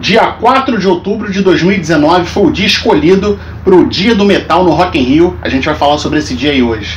Dia 4 de outubro de 2019 foi o dia escolhido para o Dia do Metal no Rock in Rio. A gente vai falar sobre esse dia aí hoje.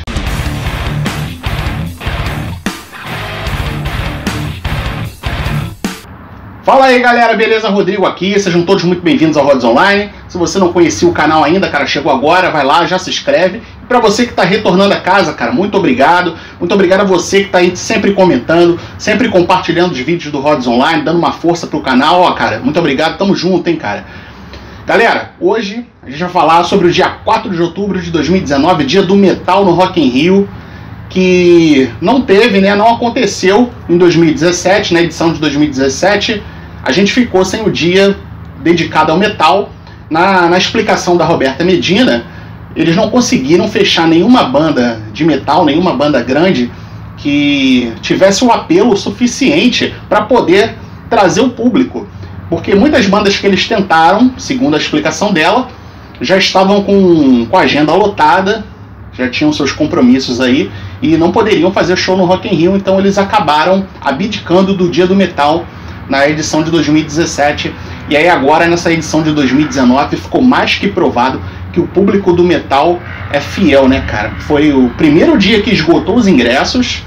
Fala aí galera, beleza? Rodrigo aqui, sejam todos muito bem-vindos ao Rods Online. Se você não conhecia o canal ainda, cara, chegou agora, vai lá, já se inscreve. E pra você que tá retornando a casa, cara, muito obrigado. Muito obrigado a você que tá aí sempre comentando, sempre compartilhando os vídeos do Rods Online, dando uma força pro canal. Ó, cara, muito obrigado, tamo junto, hein, cara. Galera, hoje a gente vai falar sobre o dia 4 de outubro de 2019, Dia do Metal no Rock in Rio, que não teve, né, não aconteceu em 2017, na edição de 2017. A gente ficou sem o dia dedicado ao metal. Na explicação da Roberta Medina, eles não conseguiram fechar nenhuma banda de metal, nenhuma banda grande que tivesse um apelo suficiente para poder trazer o público. Porque muitas bandas que eles tentaram, segundo a explicação dela, já estavam com a agenda lotada, já tinham seus compromissos aí e não poderiam fazer show no Rock in Rio, então eles acabaram abdicando do Dia do Metal na edição de 2017, e aí agora nessa edição de 2019 ficou mais que provado que o público do metal é fiel, né, cara? Foi o primeiro dia que esgotou os ingressos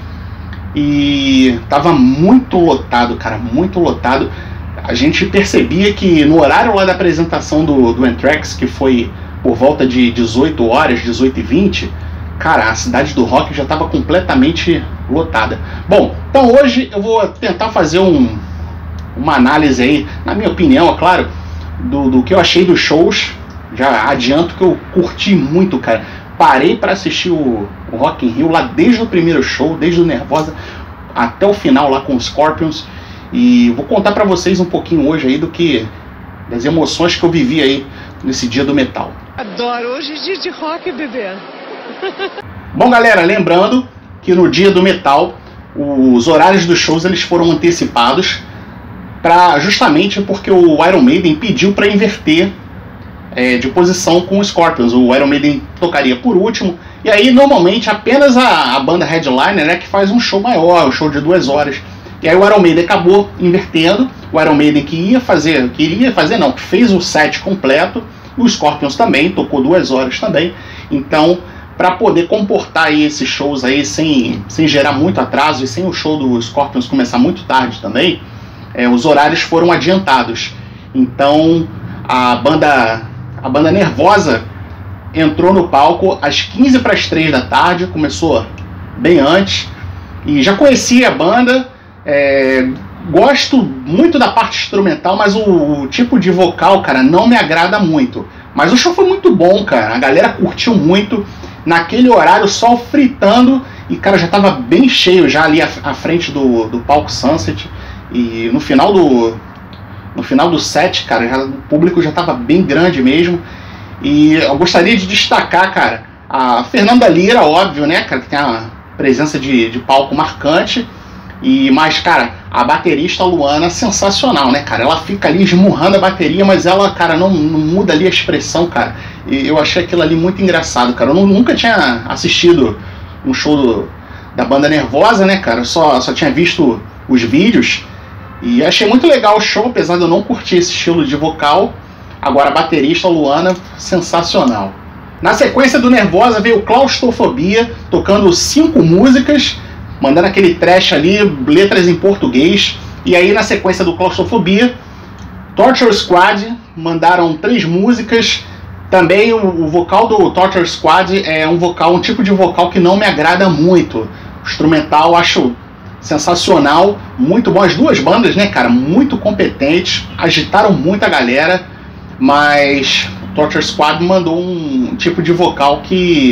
e tava muito lotado, cara, muito lotado. A gente percebia que no horário lá da apresentação do Anthrax, que foi por volta de 18 horas, 18h20, cara, a cidade do rock já estava completamente lotada. Bom, então hoje eu vou tentar fazer uma análise aí, na minha opinião, é claro, do que eu achei dos shows. Já adianto que eu curti muito, cara. Parei para assistir o Rock in Rio lá desde o primeiro show, desde o Nervosa até o final lá com os Scorpions. E vou contar para vocês um pouquinho hoje aí das emoções que eu vivi aí nesse Dia do Metal. Adoro, hoje é dia de rock, bebê. Bom, galera, lembrando que no Dia do Metal os horários dos shows eles foram antecipados, justamente porque o Iron Maiden pediu para inverter de posição com o Scorpions. O Iron Maiden tocaria por último, e aí normalmente apenas a banda headliner, né, que faz um show maior, um show de 2 horas. E aí o Iron Maiden acabou invertendo. O Iron Maiden que fez o set completo, e o Scorpions também tocou 2 horas também. Então, para poder comportar aí esses shows aí sem gerar muito atraso e sem o show do Scorpions começar muito tarde também, os horários foram adiantados. Então a banda Nervosa entrou no palco às 2:45 da tarde, começou bem antes, e já conhecia a banda, gosto muito da parte instrumental, mas o tipo de vocal, cara, não me agrada muito. Mas o show foi muito bom, cara, a galera curtiu muito. Naquele horário, o sol fritando, e cara, já tava bem cheio já ali à frente do palco Sunset. E no final do set, cara, o público já estava bem grande mesmo. E eu gostaria de destacar, cara, a Fernanda Lira, óbvio, né, cara, que tem uma presença de palco marcante. Mas, cara, a baterista Luana, sensacional, né, cara? Ela fica ali esmurrando a bateria, mas ela, cara, não muda ali a expressão, cara. E eu achei aquilo ali muito engraçado, cara. Eu nunca tinha assistido um show da banda Nervosa, né, cara? Eu só tinha visto os vídeos. E achei muito legal o show, apesar de eu não curtir esse estilo de vocal. Agora a baterista Luana, sensacional. Na sequência do Nervosa veio Claustrofobia, tocando 5 músicas, mandando aquele trash ali, letras em português. E aí na sequência do Claustrofobia, Torture Squad, mandaram 3 músicas. Também o vocal do Torture Squad é um tipo de vocal que não me agrada muito. O instrumental eu acho sensacional, muito bom. As duas bandas, né, cara, muito competentes, agitaram muito a galera, mas o Torture Squad mandou um tipo de vocal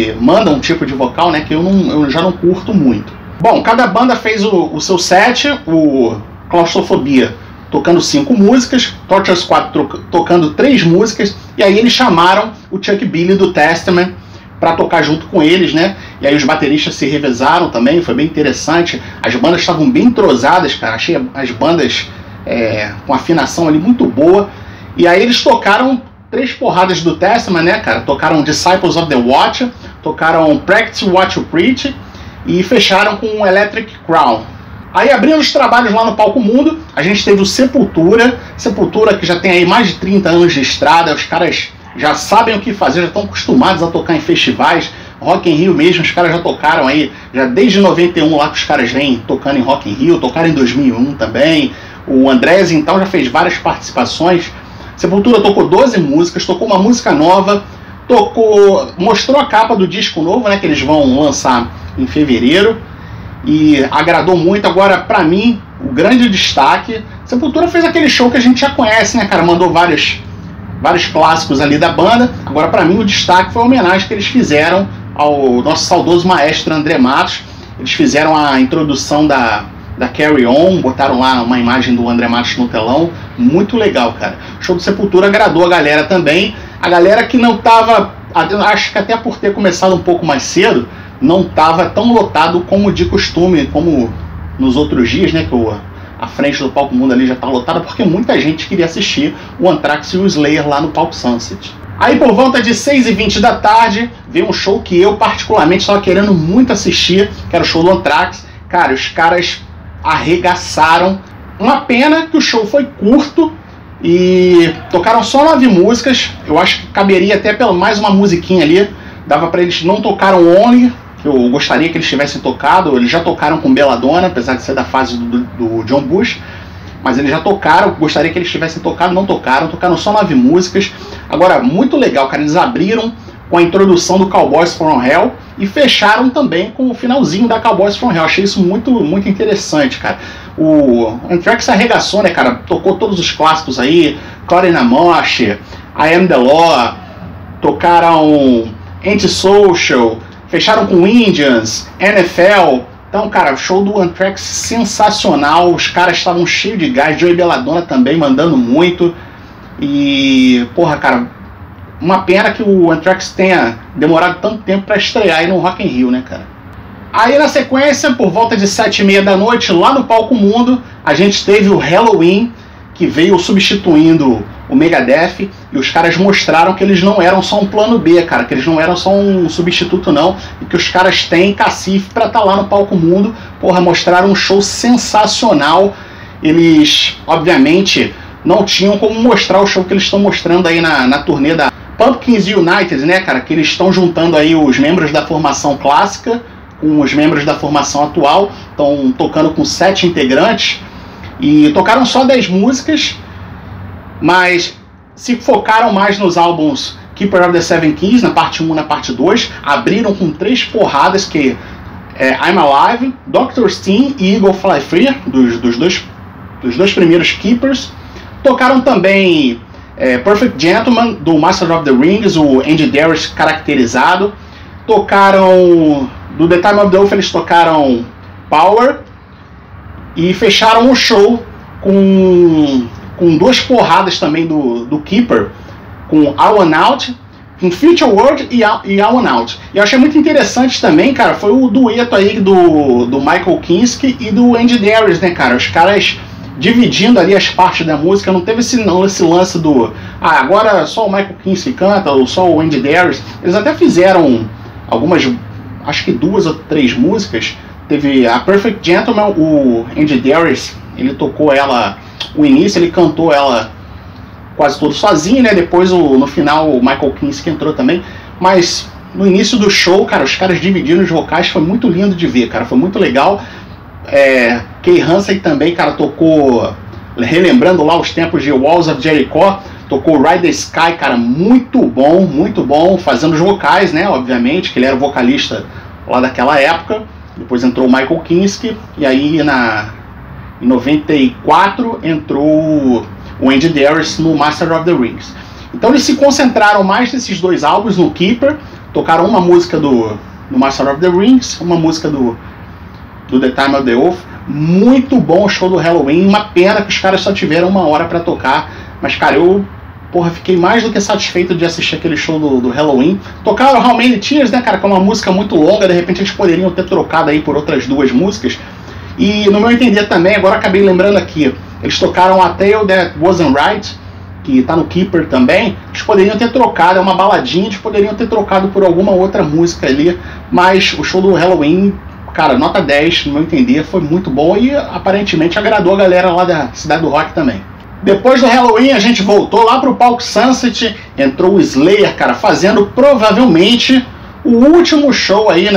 né, que eu já não curto muito. Bom, cada banda fez o seu set. O Claustrofobia tocando 5 músicas, Torture Squad tocando 3 músicas, e aí eles chamaram o Chuck Billy do Testament para tocar junto com eles, né? E aí os bateristas se revezaram também, foi bem interessante. As bandas estavam bem entrosadas, cara. Achei as bandas com afinação ali muito boa. E aí eles tocaram 3 porradas do Testament, né, cara? Tocaram Disciples of the Watch, tocaram Practice What You Preach e fecharam com Electric Crown. Aí, abrindo os trabalhos lá no Palco Mundo, a gente teve o Sepultura, que já tem aí mais de 30 anos de estrada, os caras já sabem o que fazer, já estão acostumados a tocar em festivais. Rock in Rio mesmo, os caras já tocaram aí, já desde 91 lá que os caras vêm tocando em Rock in Rio, tocaram em 2001 também. O Andrés, então, já fez várias participações. Sepultura tocou 12 músicas, tocou uma música nova, mostrou a capa do disco novo, né, que eles vão lançar em fevereiro, e agradou muito. Agora, pra mim, o grande destaque, Sepultura fez aquele show que a gente já conhece, né, cara, mandou vários clássicos ali da banda. Agora, pra mim, o destaque foi a homenagem que eles fizeram ao nosso saudoso maestro André Matos. Eles fizeram a introdução da Carry On, botaram lá uma imagem do André Matos no telão, muito legal, cara. O show do Sepultura agradou a galera também, a galera que não tava, acho que até por ter começado um pouco mais cedo, não tava tão lotado como de costume, como nos outros dias, né, que a frente do Palco Mundo ali já tá lotada, porque muita gente queria assistir o Anthrax e o Slayer lá no Palco Sunset. Aí por volta de 6h20 da tarde, veio um show que eu particularmente estava querendo muito assistir, que era o show do Anthrax. Cara, os caras arregaçaram. Uma pena que o show foi curto e tocaram só 9 músicas. Eu acho que caberia até pelo mais uma musiquinha ali. Dava pra eles, não tocaram Only, que eu gostaria que eles tivessem tocado. Eles já tocaram com Belladonna, apesar de ser da fase do John Bush. Mas eles já tocaram, gostaria que eles tivessem tocado, não tocaram só 9 músicas. Agora, muito legal, cara, eles abriram com a introdução do Cowboys from Hell e fecharam também com o finalzinho da Cowboys from Hell. Achei isso muito, muito interessante, cara. O Anthrax arregaçou, né, cara, tocou todos os clássicos aí, Caught in a Mosh, I Am the Law, tocaram Antisocial, fecharam com Indians, NFL. Então, cara, o show do Anthrax sensacional, os caras estavam cheios de gás, Joey Belladonna também mandando muito. E, porra, cara, uma pena que o Anthrax tenha demorado tanto tempo para estrear aí no Rock in Rio, né, cara? Aí, na sequência, por volta de 7h30 da noite, lá no Palco Mundo, a gente teve o Halloween, que veio substituindo o Megadeth, e os caras mostraram que eles não eram só um plano B, cara, que eles não eram só um substituto não, e que os caras têm cacife pra estar lá no Palco Mundo. Porra, mostraram um show sensacional. Eles, obviamente, não tinham como mostrar o show que eles estão mostrando aí na turnê da Pumpkins United, né, cara, que eles estão juntando aí os membros da formação clássica com os membros da formação atual, estão tocando com 7 integrantes, e tocaram só 10 músicas, mas se focaram mais nos álbuns Keeper of the Seven Keys, na parte 1 e na parte 2, abriram com 3 porradas, que é I'm Alive, Dr. Steen e Eagle Fly Free, dos dois primeiros Keepers. Tocaram também Perfect Gentleman, do Master of the Rings, o Andy Darius caracterizado. Tocaram, do The Time of the Wolf, eles tocaram Power, e fecharam o show com 2 porradas também do Keeper, com I Want Out, com Future World e I Want Out. E eu achei muito interessante também, cara, foi o dueto aí do Michael Kinski e do Andy Darius, né, cara? Os caras dividindo ali as partes da música, não teve esse lance do agora só o Michael Kinski canta, ou só o Andy Darius. Eles até fizeram algumas, acho que 2 ou 3 músicas. Teve a Perfect Gentleman, o Andy Darius, ele tocou ela, o início ele cantou ela quase todo sozinho, né? Depois no final o Michael Kinski entrou também. Mas no início do show, cara, os caras dividiram os vocais, foi muito lindo de ver, cara, foi muito legal. Kay Hansen também, cara, tocou, relembrando lá os tempos de Walls of Jericho, tocou Ride the Sky, cara, muito bom, fazendo os vocais, né? Obviamente, que ele era o vocalista lá daquela época. Depois entrou o Michael Kinski, e aí em 94 entrou o Andy Darius no Master of the Rings. Então eles se concentraram mais nesses 2 álbuns, no Keeper, tocaram uma música do Master of the Rings, uma música do The Time of the Wolf. Muito bom o show do Halloween, uma pena que os caras só tiveram 1 hora pra tocar, mas cara, eu fiquei mais do que satisfeito de assistir aquele show do Halloween. Tocaram How Many Tears, né, cara, que é uma música muito longa, de repente eles poderiam ter trocado aí por outras 2 músicas. E no meu entender também, agora acabei lembrando aqui, eles tocaram A Tale That Wasn't Right, que tá no Keeper também. Eles poderiam ter trocado, é uma baladinha, eles poderiam ter trocado por alguma outra música ali, mas o show do Halloween, cara, nota 10, no meu entender, foi muito bom e aparentemente agradou a galera lá da Cidade do Rock também. Depois do Halloween, a gente voltou lá pro palco Sunset, entrou o Slayer, cara, fazendo provavelmente o último show aí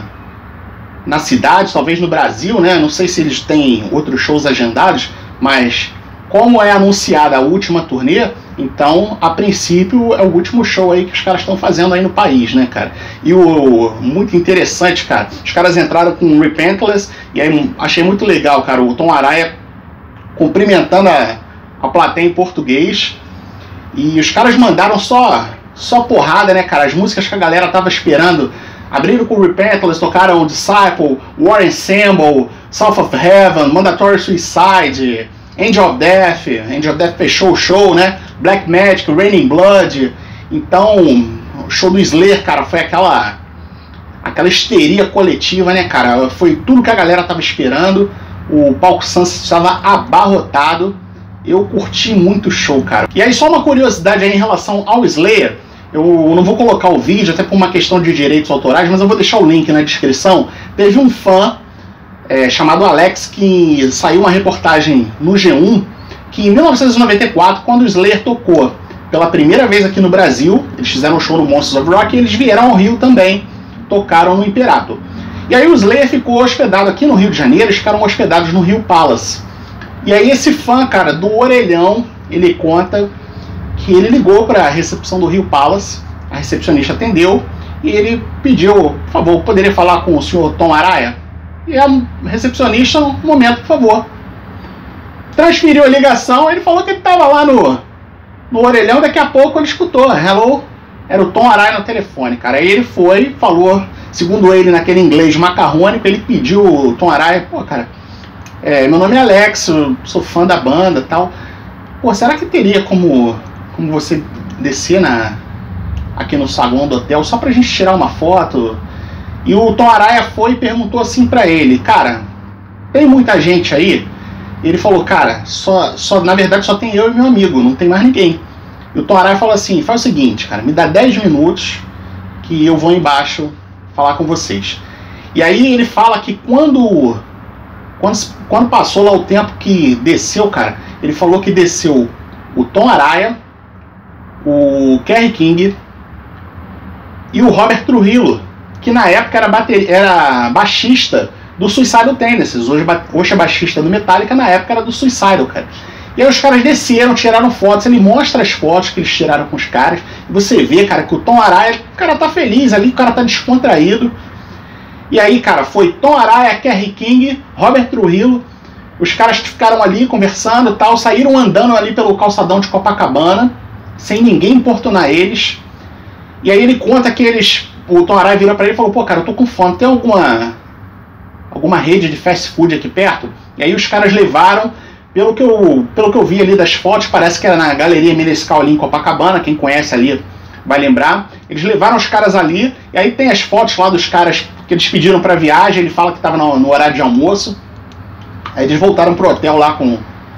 na cidade, talvez no Brasil, né? Não sei se eles têm outros shows agendados, mas como é anunciada a última turnê, então, a princípio, é o último show aí que os caras estão fazendo aí no país, né, cara? E o muito interessante, cara, os caras entraram com Repentless, e aí achei muito legal, cara, o Tom Araya cumprimentando a plateia em português, e os caras mandaram só porrada, né, cara? As músicas que a galera tava esperando, abriram com Repentless, tocaram Disciple, War Ensemble, South of Heaven, Mandatory Suicide, Angel of Death fechou o show, né? Black Magic, Raining Blood. Então, o show do Slayer, cara, foi aquela histeria coletiva, né, cara? Foi tudo que a galera tava esperando. O palco Sunset estava abarrotado. Eu curti muito o show, cara. E aí, só uma curiosidade aí em relação ao Slayer. Eu não vou colocar o vídeo, até por uma questão de direitos autorais, mas eu vou deixar o link na descrição. Teve um fã chamado Alex, que saiu uma reportagem no G1, que em 1994, quando o Slayer tocou pela primeira vez aqui no Brasil, eles fizeram um show no Monsters of Rock, e eles vieram ao Rio também, tocaram no Imperator. E aí o Slayer ficou hospedado aqui no Rio de Janeiro, eles ficaram hospedados no Rio Palace. E aí esse fã, cara, do orelhão, ele conta que ele ligou para a recepção do Rio Palace, a recepcionista atendeu, e ele pediu, por favor, poderia falar com o senhor Tom Araya? E a recepcionista, um momento, por favor. Transferiu a ligação, ele falou que ele estava lá no orelhão, daqui a pouco ele escutou, hello, era o Tom Araya no telefone, cara. Aí ele foi, falou, segundo ele, naquele inglês macarrônico, ele pediu o Tom Araya, pô, cara, meu nome é Alex, eu sou fã da banda e tal. Pô, será que teria como você descer aqui no saguão do hotel só pra gente tirar uma foto? E o Tom Araya foi e perguntou assim pra ele, cara, tem muita gente aí? E ele falou, cara, na verdade só tem eu e meu amigo, não tem mais ninguém. E o Tom Araya falou assim, faz o seguinte, cara, me dá 10 minutos que eu vou embaixo falar com vocês. E aí ele fala que quando passou lá o tempo que desceu, cara, ele falou que desceu o Tom Araya, o Kerry King e o Robert Trujillo, que na época era baixista do Suicidal Tendencies, hoje é baixista do Metallica, na época era do Suicidal, cara. E aí os caras desceram, tiraram fotos, ele mostra as fotos que eles tiraram com os caras, e você vê, cara, que o Tom Araya, o cara tá feliz ali, o cara tá descontraído. E aí, cara, foi Tom Araya, Kerry King, Robert Trujillo, os caras ficaram ali conversando e tal, saíram andando ali pelo calçadão de Copacabana, sem ninguém importunar eles. E aí ele conta que o Tom Araya vira pra ele e falou, pô, cara, eu tô com fome, tem alguma rede de fast food aqui perto? E aí os caras levaram, pelo que eu vi ali das fotos, parece que era na Galeria Menescal ali em Copacabana, quem conhece ali vai lembrar. Eles levaram os caras ali, e aí tem as fotos lá dos caras que eles pediram pra viagem, ele fala que tava no horário de almoço. Aí eles voltaram pro hotel lá com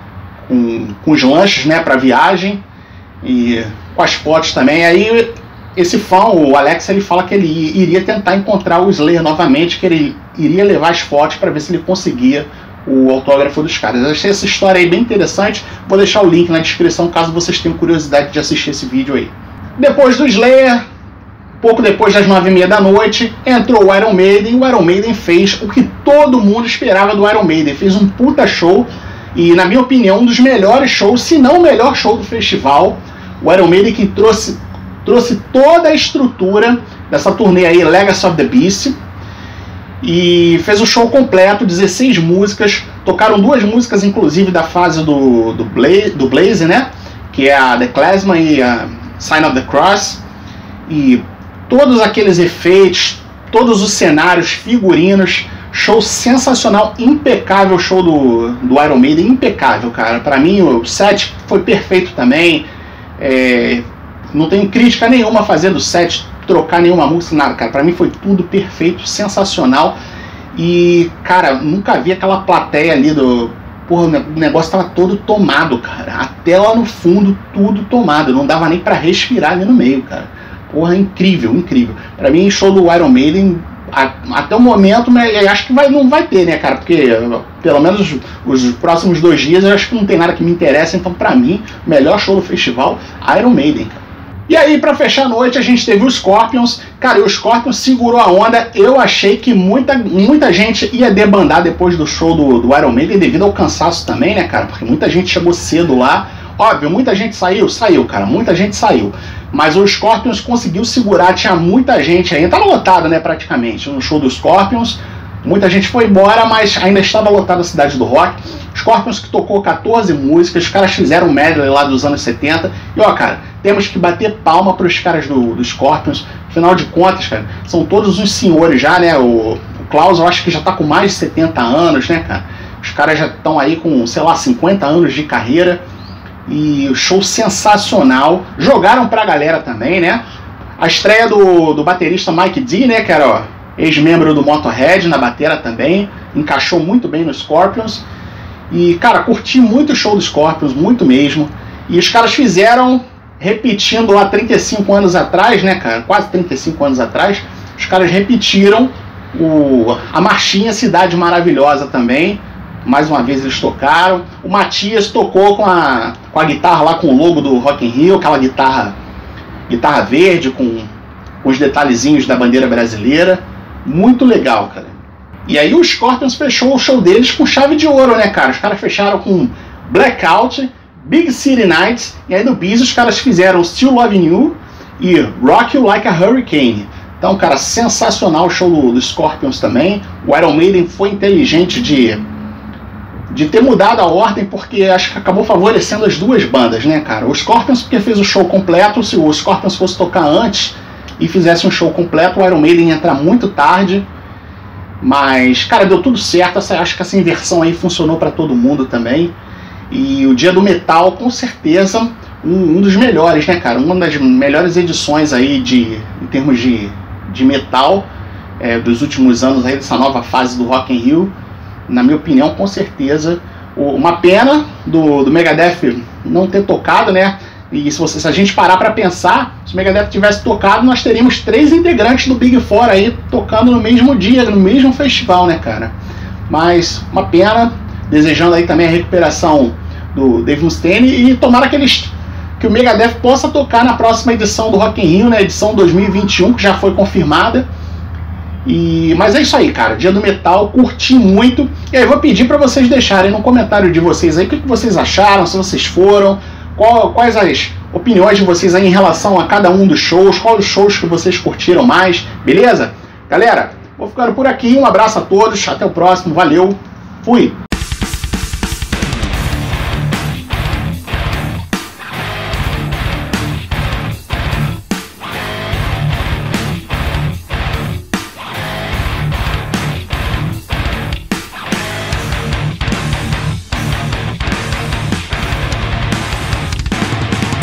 os lanches, né, pra viagem, e com as fotos também. Aí esse fã, o Alex, ele fala que ele iria tentar encontrar o Slayer novamente, que ele iria levar as fotos para ver se ele conseguia o autógrafo dos caras. Eu achei essa história aí bem interessante, vou deixar o link na descrição caso vocês tenham curiosidade de assistir esse vídeo aí. Depois do Slayer, pouco depois das 9h30 da noite, entrou o Iron Maiden, e o Iron Maiden fez o que todo mundo esperava do Iron Maiden, fez um puta show, e na minha opinião, um dos melhores shows, se não o melhor show do festival. O Iron Maiden que trouxe toda a estrutura dessa turnê aí, Legacy of the Beast, e fez o show completo, 16 músicas, tocaram 2 músicas inclusive da fase do Blaze, né, que é a The Klezmer e a Sign of the Cross, e todos aqueles efeitos, todos os cenários, figurinos, show sensacional, impecável show do Iron Maiden, impecável, cara. Pra mim o set foi perfeito também, não tenho crítica nenhuma a fazer do set, trocar nenhuma música, nada, cara. Pra mim foi tudo perfeito, sensacional. E, cara, nunca vi aquela plateia ali porra, o negócio tava todo tomado, cara. Até lá no fundo, tudo tomado. Não dava nem pra respirar ali no meio, cara. Porra, incrível, incrível. Pra mim, show do Iron Maiden, até o momento, eu acho que não vai ter, né, cara? Porque pelo menos os próximos 2 dias eu acho que não tem nada que me interessa. Então, pra mim, o melhor show do festival, Iron Maiden, cara. E aí, pra fechar a noite, a gente teve o Scorpions. Cara, e o Scorpions segurou a onda. Eu achei que muita gente ia debandar depois do show do Iron Maiden, devido ao cansaço também, né, cara? Porque muita gente chegou cedo lá. Óbvio, muita gente saiu, cara, muita gente saiu. Mas o Scorpions conseguiu segurar, tinha muita gente aí. Tava lotado, né, praticamente, no show do Scorpions. Muita gente foi embora, mas ainda estava lotada a cidade do rock. Scorpions que tocou 14 músicas, os caras fizeram um medley lá dos anos 70. E ó, cara, temos que bater palma para os caras do Scorpions. Afinal de contas, cara, são todos uns senhores já, né? O Klaus, eu acho que já tá com mais de 70 anos, né, cara? Os caras já estão aí com, sei lá, 50 anos de carreira. E o show sensacional. Jogaram pra galera também, né? A estreia do baterista Mike D, né, que era, ó, ex-membro do Motorhead na batera também. Encaixou muito bem no Scorpions. E, cara, curti muito o show do Scorpions, muito mesmo. E os caras fizeram, repetindo lá 35 anos atrás, né, cara? Quase 35 anos atrás. Os caras repetiram a marchinha Cidade Maravilhosa também. Mais uma vez eles tocaram. O Matias tocou com a guitarra lá com o logo do Rock in Rio, aquela guitarra verde com os detalhezinhos da bandeira brasileira. Muito legal, cara. E aí o Scorpions fechou o show deles com chave de ouro, né, cara? Os caras fecharam com Blackout, Big City Nights, e aí no bis os caras fizeram Still Loving You e Rock You Like a Hurricane. Então, cara, sensacional o show do Scorpions também. O Iron Maiden foi inteligente de ter mudado a ordem, porque acho que acabou favorecendo as duas bandas, né, cara? O Scorpions porque fez o show completo. Se o Scorpions fosse tocar antes e fizesse um show completo, o Iron Maiden ia entrar muito tarde. Mas, cara, deu tudo certo. Acho que essa inversão aí funcionou para todo mundo também. E o Dia do Metal, com certeza, um dos melhores, né, cara? Uma das melhores edições aí em termos de metal dos últimos anos aí, dessa nova fase do Rock in Rio. Na minha opinião, com certeza. Uma pena do Megadeth não ter tocado, né? E se a gente parar para pensar, se o Megadeth tivesse tocado, nós teríamos 3 integrantes do Big Four aí tocando no mesmo dia, no mesmo festival, né, cara? Mas uma pena, desejando aí também a recuperação do Dave Mustaine e tomara que o Megadeth possa tocar na próxima edição do Rock in Rio, né, edição 2021, que já foi confirmada. Mas é isso aí, cara, Dia do Metal, curti muito. E aí eu vou pedir para vocês deixarem no comentário de vocês aí o que vocês acharam, se vocês foram, quais as opiniões de vocês aí em relação a cada um dos shows, quais os shows que vocês curtiram mais, beleza? Galera, vou ficando por aqui, um abraço a todos, até o próximo, valeu, fui!